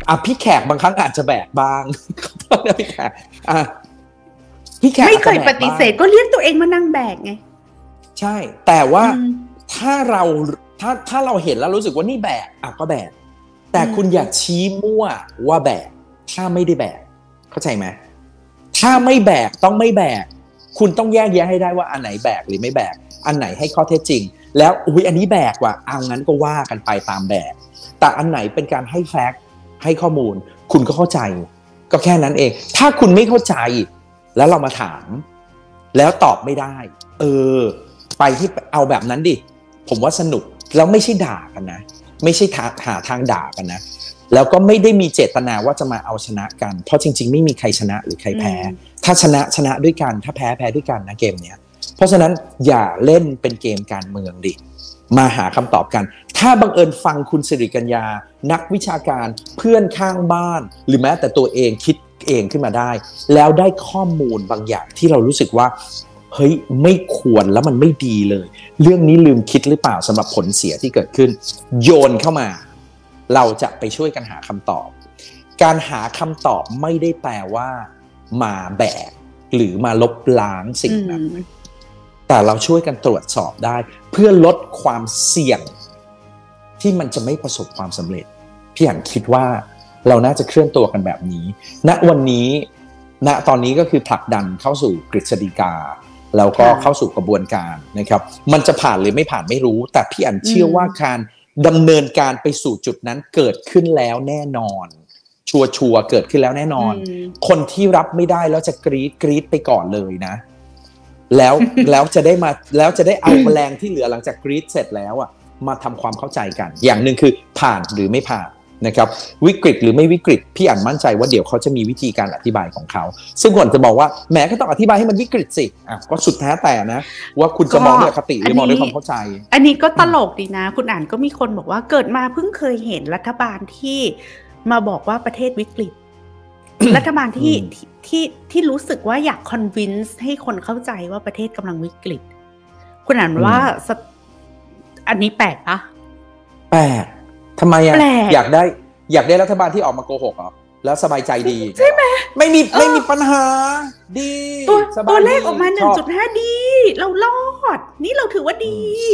พี่แขกบางครั้งอาจจะแบกบ้างพี่แขกพี่แขกไม่เคยปฏิเสธก็เรียกตัวเองมานั่งแบกไงใช่แต่ว่าถ้าเราเห็นแล้วรู้สึกว่านี่แบกก็แบกแต่คุณอย่าชี้มั่วว่าแบกถ้าไม่ได้แบกเข้าใจไหมถ้าไม่แบกต้องไม่แบกคุณต้องแยกแยะให้ได้ว่าอันไหนแบกหรือไม่แบกอันไหนให้ข้อเท็จจริงแล้วอันนี้แบกว่ะเอางั้นก็ว่ากันไปตามแบกแต่อันไหนเป็นการให้แฟกต์ให้ข้อมูลคุณก็เข้าใจก็แค่นั้นเองถ้าคุณไม่เข้าใจแล้วเรามาถามแล้วตอบไม่ได้ไปที่เอาแบบนั้นดิผมว่าสนุกแล้วไม่ใช่ด่ากันนะไม่ใช่หาทางด่ากันนะแล้วก็ไม่ได้มีเจตนาว่าจะมาเอาชนะกันเพราะจริงๆไม่มีใครชนะหรือใครแพ้ถ้าชนะด้วยกันถ้าแพ้ด้วยกันนะเกมเนี้ยเพราะฉะนั้นอย่าเล่นเป็นเกมการเมืองดิมาหาคำตอบกันถ้าบังเอิญฟังคุณสิริกัญญานักวิชาการเพื่อนข้างบ้านหรือแม้แต่ตัวเองคิดเองขึ้นมาได้แล้วได้ข้อมูลบางอย่างที่เรารู้สึกว่าเฮ้ยไม่ควรแล้วมันไม่ดีเลยเรื่องนี้ลืมคิดหรือเปล่าสำหรับผลเสียที่เกิดขึ้นโยนเข้ามาเราจะไปช่วยกันหาคำตอบการหาคำตอบไม่ได้แปลว่ามาแบกหรือมาลบล้างสิ่งนั้นแต่เราช่วยกันตรวจสอบได้เพื่อลดความเสี่ยงที่มันจะไม่ประสบความสำเร็จพี่อั๋นคิดว่าเราน่าจะเคลื่อนตัวกันแบบนี้ณวันนี้ตอนนี้ก็คือผลักดันเข้าสู่กฤษฎีกาแล้วก็เข้าสู่กระบวนการนะครับมันจะผ่านหรือไม่ผ่านไม่รู้แต่พี่อั๋นเชื่อว่าการดำเนินการไปสู่จุดนั้นเกิดขึ้นแล้วแน่นอนชัวร์เกิดขึ้นแล้วแน่นอนคนที่รับไม่ได้แล้วจะกรี๊ดไปก่อนเลยนะแล้วจะได้เอาแรงที่เหลือหลังจากกรี๊ดเสร็จแล้วมาทำความเข้าใจกันอย่างหนึ่งคือผ่านหรือไม่ผ่านนะครับวิกฤตหรือไม่วิกฤตพี่อั๋นมั่นใจว่าเดี๋ยวเขาจะมีวิธีการอธิบายของเขาซึ่งคนจะบอกว่าแหมก็ต้องอธิบายให้มันวิกฤตสิก็สุดแท้แต่นะว่าคุณจะมองด้วยอคติหรือมองด้วยความเข้าใจอันนี้ก็ตลกดีนะคุณอั๋นก็มีคนบอกว่าเกิดมาเพิ่งเคยเห็นรัฐบาลที่มาบอกว่าประเทศวิกฤต รัฐบาลที่รู้สึกว่าอยากคอนวินส์ให้คนเข้าใจว่าประเทศกำลังวิกฤตคุณอั๋นว่าอันนี้แปลกปะแปลกทำไมอยากได้รัฐบาลที่ออกมาโกหกเหรอแล้วสบายใจดีใช่ไหมไม่มีปัญหาดีตัวเลขออกมา 1.5 ดีเรารอดนี่เราถือว่าดี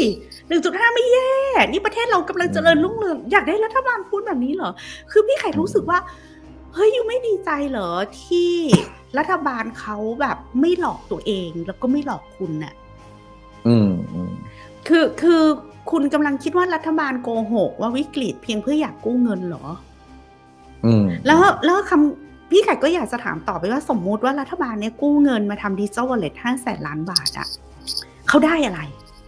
1.5 ไม่แย่นี่ประเทศเรากำลังเจริญรุ่งเรืองอยากได้รัฐบาลพูดแบบนี้เหรอคือพี่ไข่รู้สึกว่าเฮ้ยยูไม่ดีใจเหรอที่รัฐบาลเขาแบบไม่หลอกตัวเองแล้วก็ไม่หลอกคุณน่ะคือคุณกำลังคิดว่ารัฐบาลโกหกว่าวิกฤตเพียงเพื่ออยากกู้เงินเหรอแล้วพี่ไข่ก็อยากจะถามต่อไปว่าสมมุติว่ารัฐบาลเนี่ยกู้เงินมาทำดิจิทัลวอลเล็ต500,000 ล้านบาทเขาได้อะไร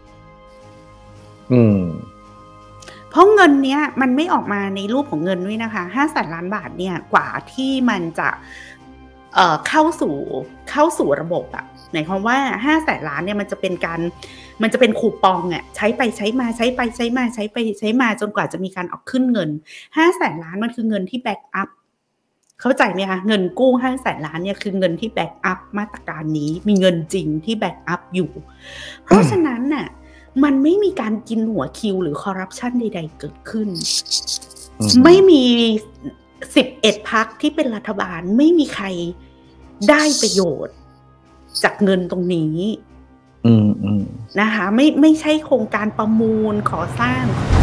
เพราะเงินเนี้ยมันไม่ออกมาในรูปของเงินด้วยนะคะ500,000 ล้านบาทเนี่ยกว่าที่มันจะเข้าสู่ระบบหมายความว่า500,000 ล้านเนี่ยมันจะเป็นคูปองใช้ไปใช้มาใช้ไปใช้มาใช้ไปใช้มาจนกว่าจะมีการออกขึ้นเงิน500,000 ล้านมันคือเงินที่แบ็กอัพเข้าใจไหมคะเงินกู้500,000 ล้านเนี่ยคือเงินที่แบ็กอัพมาตรการนี้มีเงินจริงที่แบ็กอัพอยู่เพราะฉะนั้นน่ะมันไม่มีการกินหัวคิวหรือคอร์รัปชันใดๆเกิดขึ้นไม่มี11 พรรคที่เป็นรัฐบาลไม่มีใครได้ประโยชน์จากเงินตรงนี้นะคะไม่ใช่โครงการประมูลขอสร้าง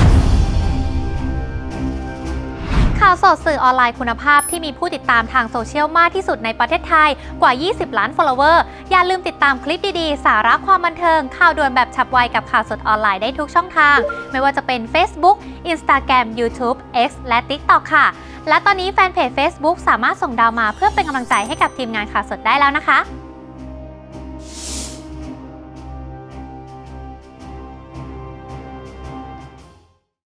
ข่าวสดสื่อออนไลน์คุณภาพที่มีผู้ติดตามทางโซเชียลมากที่สุดในประเทศไทยกว่า20 ล้าน follower อย่าลืมติดตามคลิปดีๆสาระความบันเทิงข่าวด่วนแบบฉับไวกับข่าวสดออนไลน์ได้ทุกช่องทางไม่ว่าจะเป็น Facebook Instagram YouTube X และ TikTok ค่ะและตอนนี้แฟนเพจ Facebook สามารถส่งดาวมาเพื่อเป็นกำลังใจให้กับทีมงานข่าวสดได้แล้วนะคะ